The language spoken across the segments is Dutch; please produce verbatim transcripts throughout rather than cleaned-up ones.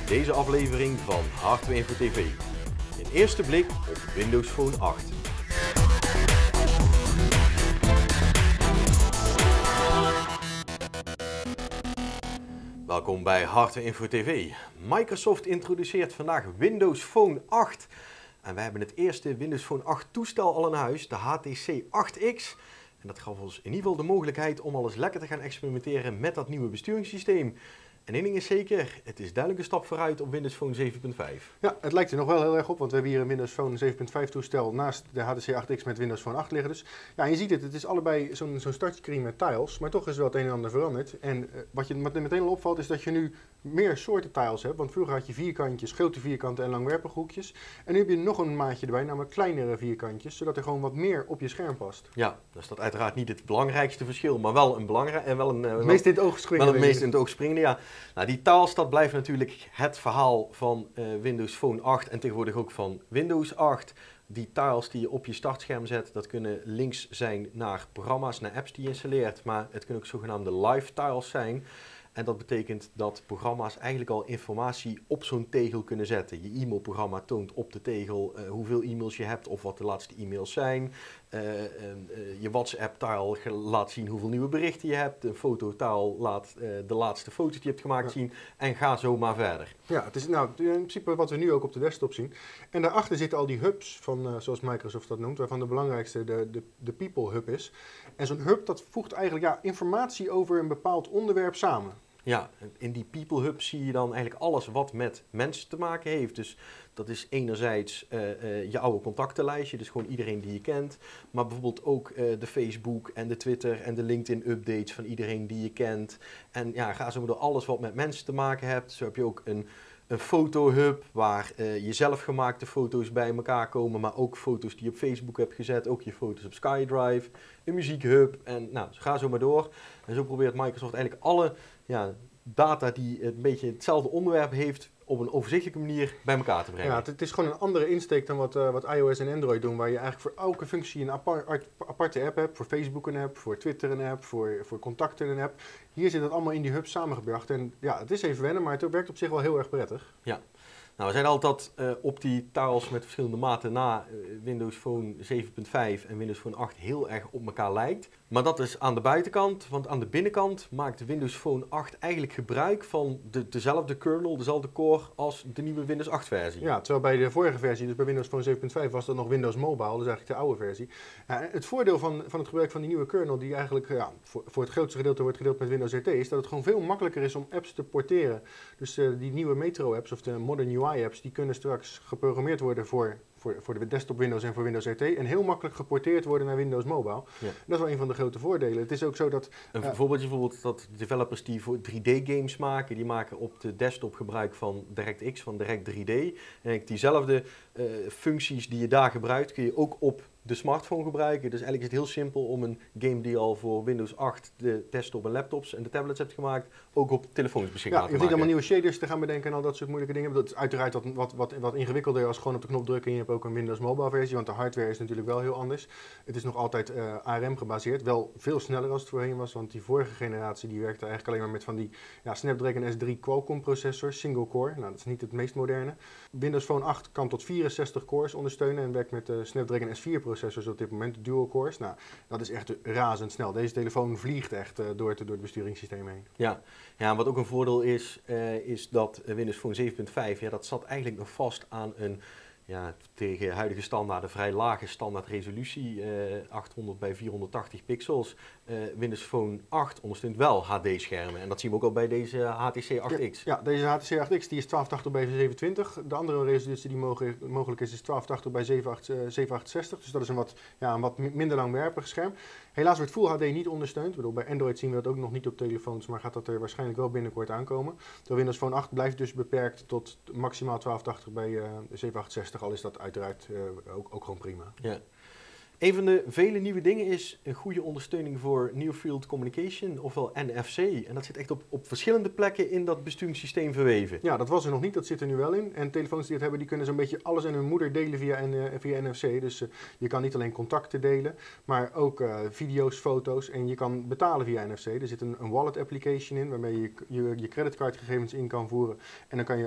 deze aflevering van Hardware Info T V. Een eerste blik op Windows Phone acht. Welkom bij Hardware Info T V. Microsoft introduceert vandaag Windows Phone acht. En we hebben het eerste Windows Phone acht toestel al in huis, de H T C acht X. En dat gaf ons in ieder geval de mogelijkheid om al eens lekker te gaan experimenteren met dat nieuwe besturingssysteem. En één ding is zeker, het is duidelijk een stap vooruit op Windows Phone zeven punt vijf. Ja, het lijkt er nog wel heel erg op, want we hebben hier een Windows Phone zeven punt vijf toestel naast de H T C acht X met Windows Phone acht liggen. Dus ja, en je ziet het, het is allebei zo'n zo'n startscreen met tiles, maar toch is wel het een en ander veranderd. En uh, wat je meteen al opvalt is dat je nu meer soorten tiles hebt, want vroeger had je vierkantjes, grote vierkanten en langwerpige hoekjes. En nu heb je nog een maatje erbij, namelijk kleinere vierkantjes, zodat er gewoon wat meer op je scherm past. Ja, dat is dat uiteraard niet het belangrijkste verschil, maar wel een belangrijk en wel een... Uh, het meest in het oog springende. Wel het meest in het oog springende, ja. Nou, die tiles, dat blijft natuurlijk het verhaal van uh, Windows Phone acht en tegenwoordig ook van Windows acht. Die tiles die je op je startscherm zet, dat kunnen links zijn naar programma's, naar apps die je installeert, maar het kunnen ook zogenaamde live tiles zijn. En dat betekent dat programma's eigenlijk al informatie op zo'n tegel kunnen zetten. Je e-mailprogramma toont op de tegel uh, hoeveel e-mails je hebt of wat de laatste e-mails zijn. Uh, uh, uh, je WhatsApp-tile laat zien hoeveel nieuwe berichten je hebt. Een fototile laat uh, de laatste foto's die je hebt gemaakt ja. zien. En ga zo maar verder. Ja, het is nou in principe wat we nu ook op de desktop zien. En daarachter zitten al die hubs, van, uh, zoals Microsoft dat noemt, waarvan de belangrijkste de, de, de People Hub is. En zo'n hub dat voegt eigenlijk ja, informatie over een bepaald onderwerp samen. Ja, in die People Hub zie je dan eigenlijk alles wat met mensen te maken heeft. Dus dat is enerzijds uh, uh, je oude contactenlijstje, dus gewoon iedereen die je kent. Maar bijvoorbeeld ook uh, de Facebook en de Twitter en de LinkedIn updates van iedereen die je kent. En ja, ga zo maar door alles wat met mensen te maken hebt. Zo heb je ook een, een fotohub waar uh, je zelfgemaakte foto's bij elkaar komen. Maar ook foto's die je op Facebook hebt gezet, ook je foto's op SkyDrive. Een muziekhub en nou, ga zo maar door. En zo probeert Microsoft eigenlijk alle... Ja, data die een beetje hetzelfde onderwerp heeft op een overzichtelijke manier bij elkaar te brengen. Ja, het, het is gewoon een andere insteek dan wat, uh, wat iOS en Android doen, waar je eigenlijk voor elke functie een apart, aparte app hebt. Voor Facebook een app, voor Twitter een app, voor, voor contacten een app. Hier zit het allemaal in die hub samengebracht. En ja, het is even wennen, maar het werkt op zich wel heel erg prettig. Ja. Nou, we zijn altijd uh, op die tiles met verschillende maten na uh, Windows Phone zeven punt vijf en Windows Phone acht heel erg op elkaar lijkt. Maar dat is aan de buitenkant, want aan de binnenkant maakt Windows Phone acht eigenlijk gebruik van de, dezelfde kernel, dezelfde core als de nieuwe Windows acht versie. Ja, terwijl bij de vorige versie, dus bij Windows Phone zeven punt vijf, was dat nog Windows Mobile, dus eigenlijk de oude versie. Ja, het voordeel van, van het gebruik van die nieuwe kernel, die eigenlijk ja, voor, voor het grootste gedeelte wordt gedeeld met Windows R T, is dat het gewoon veel makkelijker is om apps te porteren. Dus uh, die nieuwe Metro apps of de Modern U I apps, die kunnen straks geprogrammeerd worden voor, voor, voor de desktop Windows en voor Windows R T en heel makkelijk geporteerd worden naar Windows Mobile. Ja. Dat is wel een van de grote voordelen. Het is ook zo dat... Een uh, voorbeeldje bijvoorbeeld dat developers die voor drie D games maken, die maken op de desktop gebruik van DirectX, van Direct drie D. En diezelfde uh, functies die je daar gebruikt, kun je ook op de smartphone gebruiken. Dus eigenlijk is het heel simpel om een game die al voor Windows acht de desktop en laptops en de tablets hebt gemaakt, ook op telefoons beschikbaar ja, te je maken. hoeft niet allemaal nieuwe shaders te gaan bedenken en al dat soort moeilijke dingen. Dat is uiteraard wat, wat, wat, wat ingewikkelder als gewoon op de knop drukken. En je hebt ook een Windows Mobile versie, want de hardware is natuurlijk wel heel anders. Het is nog altijd uh, A R M gebaseerd, wel veel sneller als het voorheen was, want die vorige generatie die werkte eigenlijk alleen maar met van die ja, Snapdragon S drie Qualcomm processors, single core. Nou, dat is niet het meest moderne. Windows Phone acht kan tot vierenzestig cores ondersteunen en werkt met de Snapdragon S vier processors op dit moment, de dual cores. Nou, dat is echt razendsnel. Deze telefoon vliegt echt uh, door, het, door het besturingssysteem heen. Ja. Ja, wat ook een voordeel is, uh, is dat Windows Phone zeven punt vijf, ja, dat zat eigenlijk nog vast aan een, ja, tegen huidige standaarden vrij lage standaard resolutie, uh, achthonderd bij vierhonderdtachtig pixels. Uh, Windows Phone acht ondersteunt wel H D-schermen en dat zien we ook al bij deze H T C acht X. Ja, ja, deze H T C acht X die is twaalfhonderdtachtig bij zevenhonderdtwintig. De andere resolutie die mogelijk, mogelijk is, is twaalfhonderdtachtig bij zevenhonderdzestig. Dus dat is een wat, ja, een wat minder langwerpig scherm. Helaas wordt Full H D niet ondersteund. Ik bedoel, bij Android zien we dat ook nog niet op telefoons, maar gaat dat er waarschijnlijk wel binnenkort aankomen. De Windows Phone acht blijft dus beperkt tot maximaal twaalfhonderdtachtig bij uh, zevenhonderdzestig, al is dat uiteraard uh, ook, ook gewoon prima. Ja. Een van de vele nieuwe dingen is een goede ondersteuning voor Near Field Communication, ofwel N F C. En dat zit echt op, op verschillende plekken in dat besturingssysteem verweven. Ja, dat was er nog niet, dat zit er nu wel in. En telefoons die het hebben, die kunnen zo'n beetje alles aan hun moeder delen via, uh, via N F C. Dus uh, je kan niet alleen contacten delen, maar ook uh, video's, foto's. En je kan betalen via N F C. Er zit een, een wallet application in, waarmee je je, je creditcardgegevens in kan voeren. En dan kan je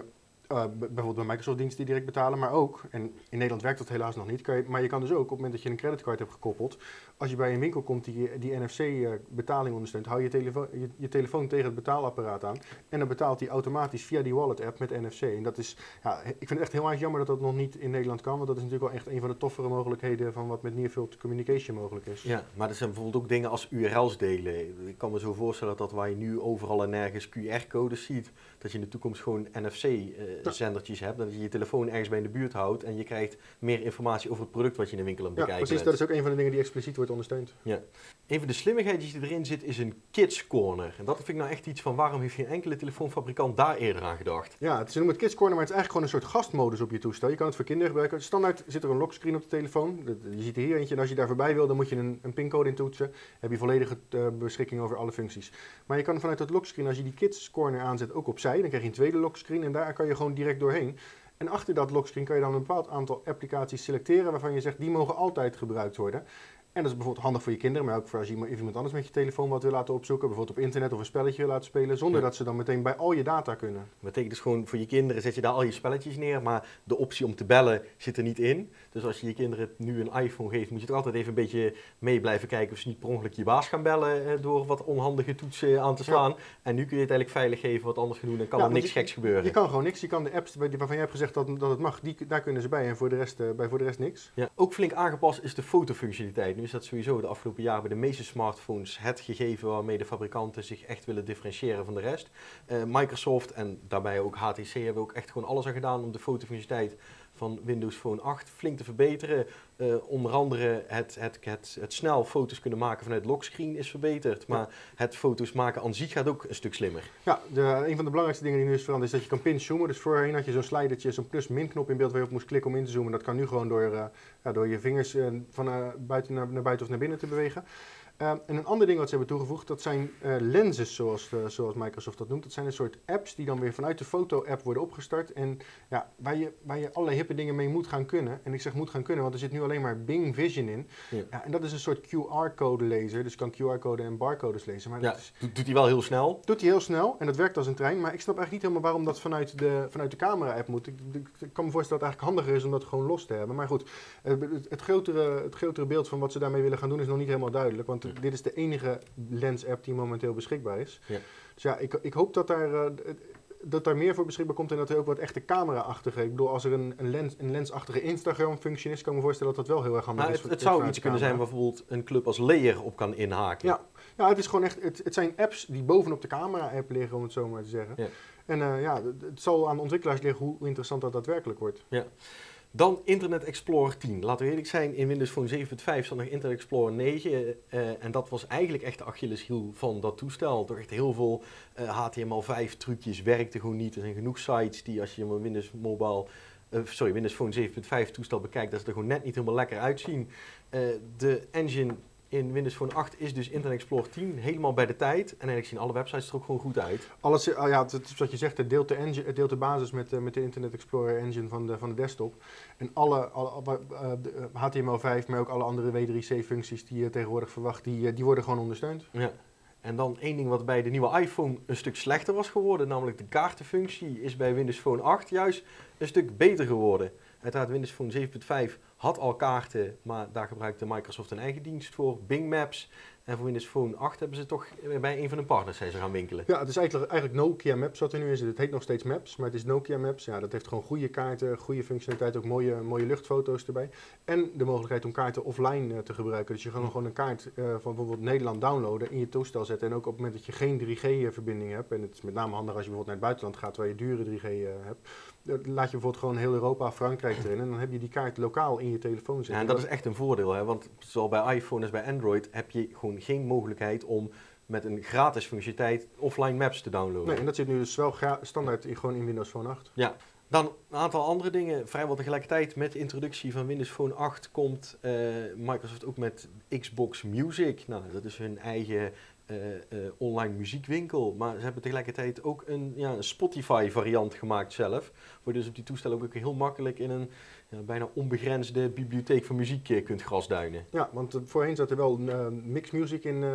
Uh, bijvoorbeeld bij Microsoft diensten die direct betalen, maar ook, en in Nederland werkt dat helaas nog niet, kan je, maar je kan dus ook op het moment dat je een creditcard hebt gekoppeld, als je bij een winkel komt die die N F C-betaling ondersteunt, hou je, telefo je, je telefoon tegen het betaalapparaat aan en dan betaalt hij automatisch via die wallet-app met N F C. En dat is, ja, ik vind het echt heel erg jammer dat dat nog niet in Nederland kan, want dat is natuurlijk wel echt een van de toffere mogelijkheden van wat met near-field communication mogelijk is. Ja, maar er zijn bijvoorbeeld ook dingen als U R L's delen. Ik kan me zo voorstellen dat waar je nu overal en nergens Q R-codes ziet, dat je in de toekomst gewoon N F C-zendertjes uh, hebt. Dat je je telefoon ergens bij in de buurt houdt en je krijgt meer informatie over het product wat je in de winkel aan het bekijken bent. Ja, precies. Dat is ook een van de dingen die expliciet wordt ondersteund. Ja. Een van de slimmigheidjes die erin zit is een Kids Corner. En dat vind ik nou echt iets van waarom heeft geen enkele telefoonfabrikant daar eerder aan gedacht? Ja, het is noemen het Kids Corner, maar het is eigenlijk gewoon een soort gastmodus op je toestel. Je kan het voor kinderen gebruiken. Standaard zit er een lockscreen op de telefoon. Je ziet er hier eentje en als je daar voorbij wil, dan moet je een, een pincode intoetsen. Heb je volledige uh, beschikking over alle functies. Maar je kan vanuit dat lockscreen, als je die Kids Corner aanzet, ook opzij. Dan krijg je een tweede lockscreen en daar kan je gewoon direct doorheen. En achter dat lockscreen kan je dan een bepaald aantal applicaties selecteren waarvan je zegt, die mogen altijd gebruikt worden. En dat is bijvoorbeeld handig voor je kinderen, maar ook voor als je even iemand anders met je telefoon wat wil laten opzoeken. Bijvoorbeeld op internet of een spelletje wil laten spelen, zonder ja. dat ze dan meteen bij al je data kunnen. Dat betekent dus gewoon voor je kinderen zet je daar al je spelletjes neer, maar de optie om te bellen zit er niet in. Dus als je je kinderen nu een iPhone geeft, moet je toch altijd even een beetje mee blijven kijken of ze niet per ongeluk je baas gaan bellen eh, door wat onhandige toetsen aan te slaan. Ja. En nu kun je het eigenlijk veilig geven wat anders gaan doen en kan ja, er niks je, geks gebeuren. Je kan gewoon niks. Je kan de apps waarvan jij hebt gezegd dat, dat het mag, die, daar kunnen ze bij en voor de rest, uh, bij voor de rest niks. Ja. Ook flink aangepast is de fotofunctionaliteit. Nu is dat sowieso de afgelopen jaar bij de meeste smartphones het gegeven waarmee de fabrikanten zich echt willen differentiëren van de rest. Uh, Microsoft en daarbij ook H T C hebben ook echt gewoon alles aan gedaan om de fotofunctionaliteit van Windows Phone acht flink te verbeteren. Uh, onder andere het, het, het, het snel foto's kunnen maken vanuit lockscreen is verbeterd. Maar ja. het foto's maken aan zich gaat ook een stuk slimmer. Ja, de, een van de belangrijkste dingen die nu is veranderd is dat je kan pinzoomen. Dus voorheen had je zo'n slidertje, zo'n plus-min knop in beeld waar je op moest klikken om in te zoomen. Dat kan nu gewoon door, uh, ja, door je vingers uh, van uh, buiten naar, naar buiten of naar binnen te bewegen. Uh, en een ander ding wat ze hebben toegevoegd, dat zijn uh, lenses, zoals, uh, zoals Microsoft dat noemt. Dat zijn een soort apps die dan weer vanuit de foto-app worden opgestart. En ja, waar, je, waar je allerlei hippe dingen mee moet gaan kunnen. En ik zeg moet gaan kunnen, want er zit nu alleen maar Bing Vision in. Ja. Ja, en dat is een soort Q R-code lezer. Dus je kan Q R-code en barcodes lezen. Maar ja, dat is, doet hij wel heel snel? Doet hij heel snel en dat werkt als een trein. Maar ik snap eigenlijk niet helemaal waarom dat vanuit de, vanuit de camera-app moet. Ik, ik, ik kan me voorstellen dat het eigenlijk handiger is om dat gewoon los te hebben. Maar goed, het, het, grotere, het grotere beeld van wat ze daarmee willen gaan doen is nog niet helemaal duidelijk. Want dit is de enige lens-app die momenteel beschikbaar is. Ja. Dus ja, ik, ik hoop dat daar, uh, dat daar meer voor beschikbaar komt en dat er ook wat echte camera-achtige... Ik bedoel, als er een, een, lens, een lensachtige Instagram-functie is, kan ik me voorstellen dat dat wel heel erg handig nou, is. Het, het zou iets kunnen zijn waar bijvoorbeeld een club als Layer op kan inhaken. Ja, ja het, is gewoon echt, het, het zijn apps die bovenop de camera-app liggen, om het zo maar te zeggen. Ja. En uh, ja, het zal aan de ontwikkelaars liggen hoe interessant dat daadwerkelijk wordt. Ja. Dan Internet Explorer tien. Laten we eerlijk zijn, in Windows Phone zeven punt vijf stond nog Internet Explorer negen. Uh, en dat was eigenlijk echt de Achilleshiel van dat toestel. Toch echt heel veel uh, H T M L vijf trucjes werkten gewoon niet. Er zijn genoeg sites die als je een Windows Mobile, uh, sorry, Windows Phone zeven punt vijf toestel bekijkt, dat ze er gewoon net niet helemaal lekker uitzien. Uh, de engine in Windows Phone acht is dus Internet Explorer tien helemaal bij de tijd. En eigenlijk zien alle websites er ook gewoon goed uit. Alles, uh, ja, het is wat je zegt, het deelt de, engine, het deelt de basis met, uh, met de Internet Explorer engine van de, van de desktop. En alle, alle uh, de, uh, H T M L vijf, maar ook alle andere W drie C functies die je tegenwoordig verwacht, die, uh, die worden gewoon ondersteund. Ja. En dan één ding wat bij de nieuwe iPhone een stuk slechter was geworden, namelijk de kaartenfunctie, is bij Windows Phone acht juist een stuk beter geworden. Uiteraard Windows Phone zeven punt vijf had al kaarten, maar daar gebruikte Microsoft een eigen dienst voor, Bing Maps. En voor Windows Phone acht hebben ze toch bij een van de partners zijn ze gaan winkelen. Ja, het is eigenlijk, eigenlijk Nokia Maps wat er nu is. Het heet nog steeds Maps, maar het is Nokia Maps. Ja, dat heeft gewoon goede kaarten, goede functionaliteit, ook mooie, mooie luchtfoto's erbij. En de mogelijkheid om kaarten offline uh, te gebruiken. Dus je kan gewoon een kaart uh, van bijvoorbeeld Nederland downloaden, in je toestel zetten. En ook op het moment dat je geen drie G verbinding hebt, en het is met name handig als je bijvoorbeeld naar het buitenland gaat waar je dure drie G uh, hebt, laat je bijvoorbeeld gewoon heel Europa, Frankrijk erin en dan heb je die kaart lokaal in je telefoon zitten. Ja, en dat is echt een voordeel, hè? Want zowel bij iPhone als bij Android heb je gewoon geen mogelijkheid om met een gratis functionaliteit offline maps te downloaden. Nee, en dat zit nu dus wel standaard in, gewoon in Windows Phone acht. Ja. Dan een aantal andere dingen. Vrijwel tegelijkertijd met de introductie van Windows Phone acht komt uh, Microsoft ook met Xbox Music. Nou, dat is hun eigen uh, uh, online muziekwinkel. Maar ze hebben tegelijkertijd ook een, ja, een Spotify variant gemaakt zelf. Waar je dus op die toestellen ook heel makkelijk in een ja, bijna onbegrensde bibliotheek van muziek uh, kunt grasduinen. Ja, want uh, voorheen zat er wel uh, mixed music in, uh,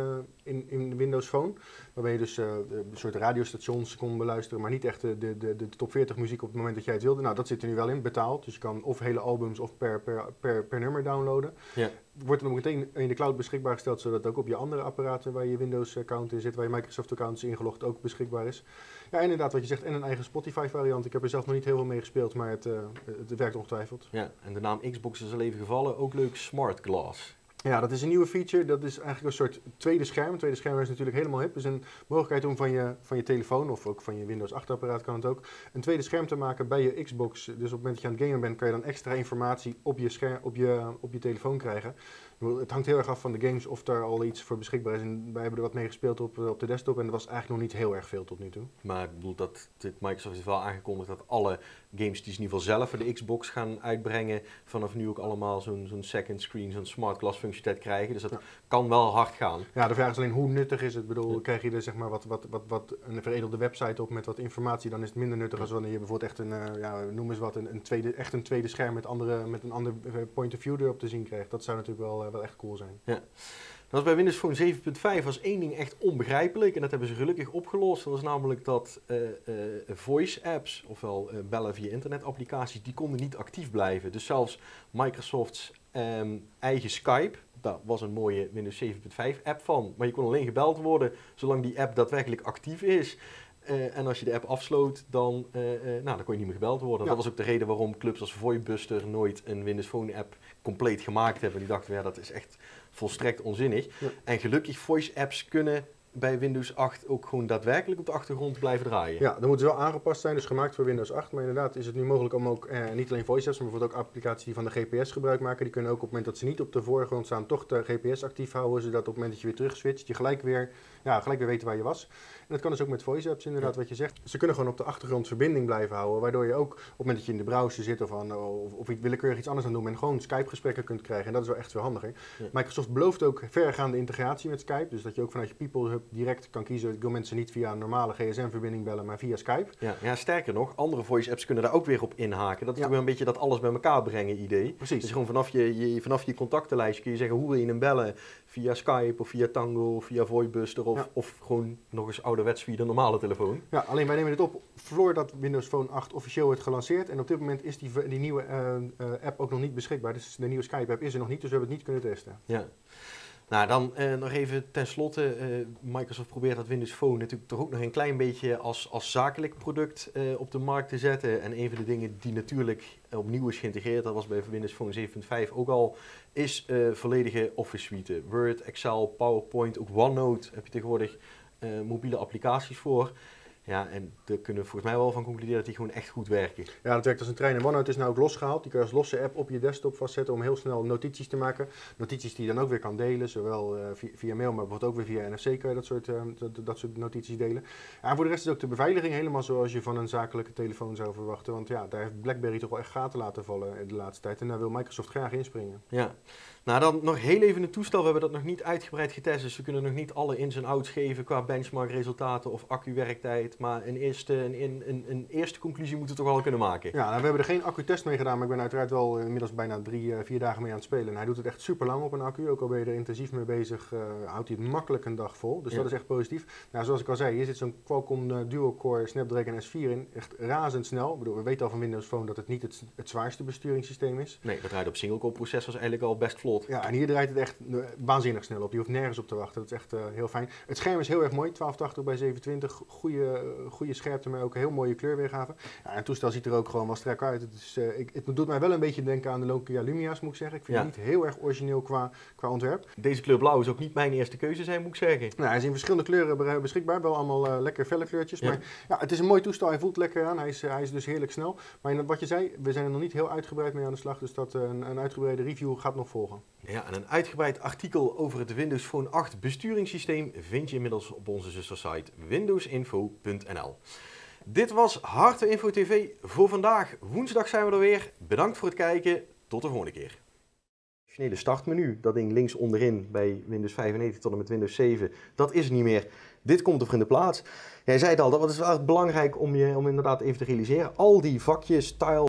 in, in Windows Phone. Waarbij je dus uh, een soort radiostations kon beluisteren, maar niet echt de, de, de, de top veertig muziek op het moment dat jij het wilde. Nou, dat zit er nu wel in, betaald. Dus je kan of hele albums of per, per, per, per nummer downloaden. Ja. Wordt er nog meteen in de cloud beschikbaar gesteld, zodat ook op je andere apparaten waar je Windows-account in zit, waar je Microsoft-account is ingelogd, ook beschikbaar is. Ja, inderdaad, wat je zegt, en een eigen Spotify-variant. Ik heb er zelf nog niet heel veel mee gespeeld, maar het, uh, het werkt ongetwijfeld. Ja, en de naam Xbox is al even gevallen. Ook leuk, Smart Glass. Ja, dat is een nieuwe feature. Dat is eigenlijk een soort tweede scherm. Het tweede scherm is natuurlijk helemaal hip. Het is een mogelijkheid om van je, van je telefoon of ook van je Windows acht apparaat kan het ook, een tweede scherm te maken bij je Xbox. Dus op het moment dat je aan het gamen bent, kan je dan extra informatie op je, scherm, op je, op je telefoon krijgen. Het hangt heel erg af van de games of daar al iets voor beschikbaar is. En wij hebben er wat mee gespeeld op, op de desktop en dat was eigenlijk nog niet heel erg veel tot nu toe. Maar ik bedoel dat dit Microsoft heeft wel aangekondigd dat alle games die ze in ieder geval zelf voor de Xbox gaan uitbrengen, vanaf nu ook allemaal zo'n zo'n second screen, zo'n smart glass functionaliteit krijgen. Dus dat ja. kan wel hard gaan. Ja, de vraag is alleen hoe nuttig is het? Ik bedoel, ja. krijg je er zeg maar wat, wat, wat, wat een veredelde website op met wat informatie, dan is het minder nuttig ja. als wanneer je bijvoorbeeld echt een, uh, ja, noem eens wat, een, een tweede, echt een tweede scherm met, andere, met een ander point of view erop te zien krijgt. Dat zou natuurlijk wel, uh, wel echt cool zijn. Ja. Dat was bij Windows Phone zeven punt vijf was één ding echt onbegrijpelijk en dat hebben ze gelukkig opgelost. Dat was namelijk dat uh, uh, voice apps, ofwel uh, bellen via internetapplicaties, die konden niet actief blijven. Dus zelfs Microsoft's um, eigen Skype, daar was een mooie Windows zeven punt vijf app van, maar je kon alleen gebeld worden zolang die app daadwerkelijk actief is. Uh, en als je de app afsloot, dan, uh, uh, nou, dan kon je niet meer gebeld worden. Ja. Dat was ook de reden waarom clubs als VoiceBuster nooit een Windows Phone app compleet gemaakt hebben. Die dachten, ja, dat is echt volstrekt onzinnig. Ja. En gelukkig voice apps kunnen bij Windows acht ook gewoon daadwerkelijk op de achtergrond blijven draaien. Ja, dan moeten ze wel aangepast zijn, dus gemaakt voor Windows acht. Maar inderdaad is het nu mogelijk om ook, eh, niet alleen voice apps, maar bijvoorbeeld ook applicaties die van de G P S gebruik maken. Die kunnen ook op het moment dat ze niet op de voorgrond staan, toch de G P S actief houden. Zodat op het moment dat je weer terug switcht, je gelijk weer, ja, gelijk weer weet waar je was. En dat kan dus ook met voice apps inderdaad, ja. wat je zegt. Ze kunnen gewoon op de achtergrond verbinding blijven houden. Waardoor je ook op het moment dat je in de browser zit of, aan, of, of willekeurig iets anders aan doen en gewoon Skype gesprekken kunt krijgen. En dat is wel echt veel handiger. Ja. Microsoft belooft ook verregaande integratie met Skype. Dus dat je ook vanuit je People Hub direct kan kiezen. Ik wil mensen niet via een normale G S M-verbinding bellen, maar via Skype. Ja, ja, sterker nog, andere voice apps kunnen daar ook weer op inhaken. Dat is ja. ook weer een beetje dat alles bij elkaar brengen idee. Precies. Dus gewoon vanaf je, je, vanaf je contactenlijst kun je zeggen hoe wil je hem bellen. Via Skype of via Tango of via VoiceBuster of, ja. of gewoon nog eens ouderwets via de normale telefoon. Ja, alleen wij nemen dit op voordat Windows Phone acht officieel wordt gelanceerd. En op dit moment is die, die nieuwe uh, uh, app ook nog niet beschikbaar. Dus de nieuwe Skype app is er nog niet, dus we hebben het niet kunnen testen. Ja. Nou, dan uh, nog even tenslotte. Uh, Microsoft probeert dat Windows Phone natuurlijk toch ook nog een klein beetje als, als zakelijk product uh, op de markt te zetten. En een van de dingen die natuurlijk opnieuw is geïntegreerd, dat was bij Windows Phone zeven punt vijf ook al, is uh, volledige Office suite. Word, Excel, PowerPoint, ook OneNote heb je tegenwoordig uh, mobiele applicaties voor. Ja, en daar kunnen we volgens mij wel van concluderen dat die gewoon echt goed werken. Ja, dat werkt als een trein. En OneNote is nou ook losgehaald. Die kun je als losse app op je desktop vastzetten om heel snel notities te maken. Notities die je dan ook weer kan delen, zowel uh, via, via mail, maar bijvoorbeeld ook weer via N F C kan je dat soort, uh, dat, dat soort notities delen. Ja, en voor de rest is ook de beveiliging helemaal zoals je van een zakelijke telefoon zou verwachten. Want ja, daar heeft BlackBerry toch wel echt gaten laten vallen in de laatste tijd. En daar wil Microsoft graag inspringen. Ja. Nou, dan nog heel even een toestel. We hebben dat nog niet uitgebreid getest, dus we kunnen nog niet alle ins en outs geven qua benchmark-resultaten of accu-werktijd. Maar een eerste, een, een, een eerste conclusie moeten we toch wel kunnen maken. Ja, nou, we hebben er geen accu-test mee gedaan, maar ik ben uiteraard wel inmiddels bijna drie, uh, vier dagen mee aan het spelen. En hij doet het echt super lang op een accu, ook al ben je er intensief mee bezig, uh, houdt hij het makkelijk een dag vol. Dus ja. dat is echt positief. Nou, zoals ik al zei, hier zit zo'n Qualcomm uh, dual-core Snapdragon S vier in, echt razendsnel. Ik bedoel, we weten al van Windows Phone dat het niet het, het zwaarste besturingssysteem is. Nee, dat draait op single-core processors eigenlijk al best vlot. Ja, en hier draait het echt uh, waanzinnig snel op. Je hoeft nergens op te wachten. Dat is echt uh, heel fijn. Het scherm is heel erg mooi, twaalf tachtig bij zevenentwintig. Goede, uh, goede scherpte, maar ook een heel mooie kleurweergave. Ja, en het toestel ziet er ook gewoon wel strak uit. Het, is, uh, ik, het doet mij wel een beetje denken aan de Nokia Lumia's, moet ik zeggen. Ik vind ja. het niet heel erg origineel qua, qua ontwerp. Deze kleur blauw is ook niet mijn eerste keuze zijn, moet ik zeggen. Nou, hij is in verschillende kleuren beschikbaar. Wel allemaal uh, lekker felle kleurtjes. Ja. Maar ja, het is een mooi toestel. Hij voelt lekker aan. Hij is, uh, hij is dus heerlijk snel. Maar in, wat je zei, we zijn er nog niet heel uitgebreid mee aan de slag. Dus dat, uh, een, een uitgebreide review gaat nog volgen. Ja, en een uitgebreid artikel over het Windows Phone acht besturingssysteem vind je inmiddels op onze zustersite windowsinfo punt n l. Dit was Hardware Info T V voor vandaag. Woensdag zijn we er weer. Bedankt voor het kijken. Tot de volgende keer. Het startmenu, dat ding links onderin bij Windows vijfennegentig tot en met Windows zeven, dat is niet meer. Dit komt er in de plaats. Jij zei het al, dat is wel belangrijk om, je, om inderdaad even te realiseren. Al die vakjes, tile,